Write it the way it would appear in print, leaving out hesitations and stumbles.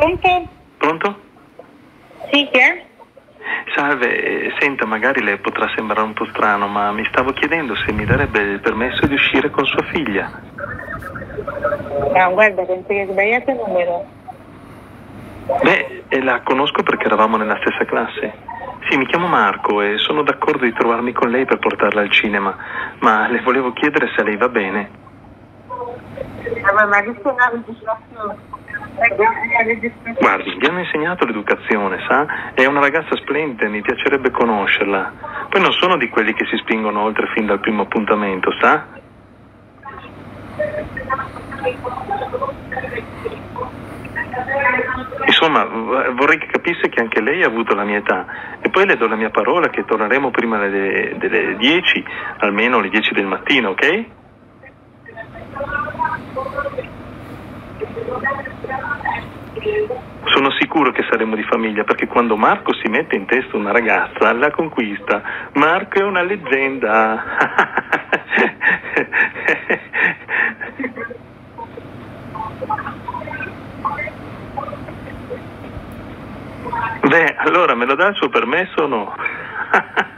Pronto? Pronto? Sì, chi è? Salve, senta, magari le potrà sembrare un po' strano, ma mi stavo chiedendo se mi darebbe il permesso di uscire con sua figlia. No, guarda, penso che hai sbagliato il numero. Beh, la conosco perché eravamo nella stessa classe. Sì, mi chiamo Marco e sono d'accordo di trovarmi con lei per portarla al cinema, ma le volevo chiedere se a lei va bene. Ma che sono una registrazione? Guardi, mi hanno insegnato l'educazione, sa? È una ragazza splendida, mi piacerebbe conoscerla. Poi non sono di quelli che si spingono oltre fin dal primo appuntamento, sa? Insomma, vorrei che capisse che anche lei ha avuto la mia età. E poi le do la mia parola che torneremo prima delle 10, almeno alle 10 del mattino, ok? Sono sicuro che saremo di famiglia, perché quando Marco si mette in testa una ragazza, la conquista. Marco è una leggenda. Beh, allora me lo dà il suo permesso o no?